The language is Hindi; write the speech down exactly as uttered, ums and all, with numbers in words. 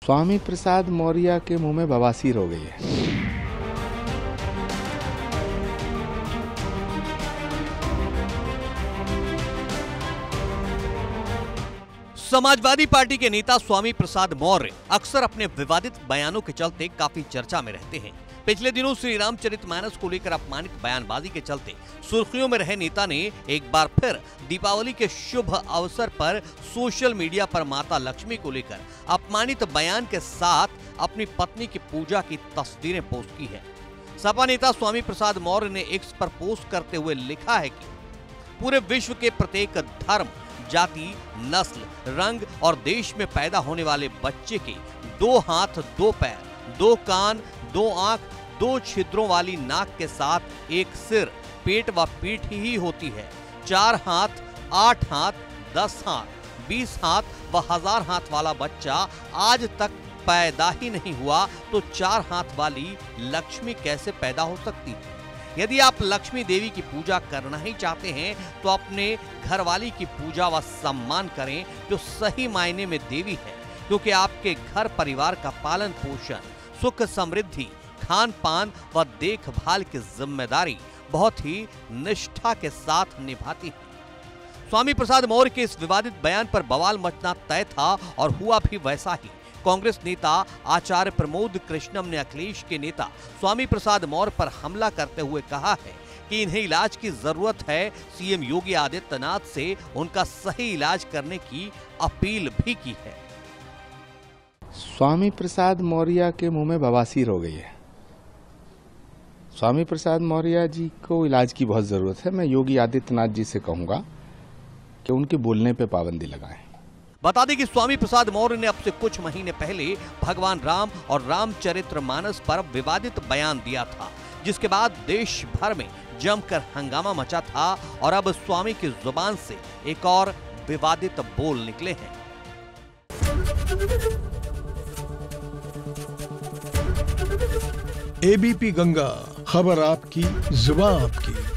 स्वामी प्रसाद मौर्य के मुंह में बवासीर हो गई है। समाजवादी पार्टी के नेता स्वामी प्रसाद मौर्य अक्सर अपने विवादित बयानों के चलते काफी चर्चा में रहते हैं। पिछले दिनों श्री रामचरितमानस को लेकर अपमानित बयानबाजी के चलते सुर्खियों में रहे नेता ने एक बार फिर दीपावली के शुभ अवसर पर सोशल मीडिया पर माता लक्ष्मी को लेकर अपमानित बयान के साथ अपनी पत्नी की पूजा की तस्वीरें पोस्ट की है। सपा नेता स्वामी प्रसाद मौर्य ने एक्स पर पोस्ट करते हुए लिखा है कि पूरे विश्व के प्रत्येक धर्म, जाति, नस्ल, रंग और देश में पैदा होने वाले बच्चे के दो हाथ, दो पैर, दो कान, दो आंख, दो छिद्रों वाली नाक के साथ एक सिर, पेट व पीठ ही होती है। चार हाथ, आठ हाथ, दस हाथ, बीस हाथ व हजार हाथ वाला बच्चा आज तक पैदा ही नहीं हुआ तो चार हाथ वाली लक्ष्मी कैसे पैदा हो सकती है? यदि आप लक्ष्मी देवी की पूजा करना ही चाहते हैं तो अपने घरवाली की पूजा व सम्मान करें जो सही मायने में देवी है, क्योंकि आपके घर परिवार का पालन पोषण, सुख समृद्धि, खान पान व देखभाल की जिम्मेदारी बहुत ही निष्ठा के साथ निभाती है। स्वामी प्रसाद मौर्य के इस विवादित बयान पर बवाल मचना तय था और हुआ भी वैसा ही। कांग्रेस नेता आचार्य प्रमोद कृष्णम ने अखिलेश के नेता स्वामी प्रसाद मौर्य पर हमला करते हुए कहा है कि इन्हें इलाज की जरूरत है। सीएम योगी आदित्यनाथ से उनका सही इलाज करने की अपील भी की है। स्वामी प्रसाद मौर्य के मुंह में बवासीर हो गई है। स्वामी प्रसाद मौर्य जी को इलाज की बहुत जरूरत है। मैं योगी आदित्यनाथ जी से कहूंगा कि उनके बोलने पे पाबंदी लगाएं। बता दें कि स्वामी प्रसाद मौर्य ने अब से कुछ महीने पहले भगवान राम और रामचरितमानस पर विवादित बयान दिया था, जिसके बाद देश भर में जमकर हंगामा मचा था और अब स्वामी की जुबान से एक और विवादित बोल निकले हैं। एबीपी गंगा, खबर आपकी, जुबान आपकी।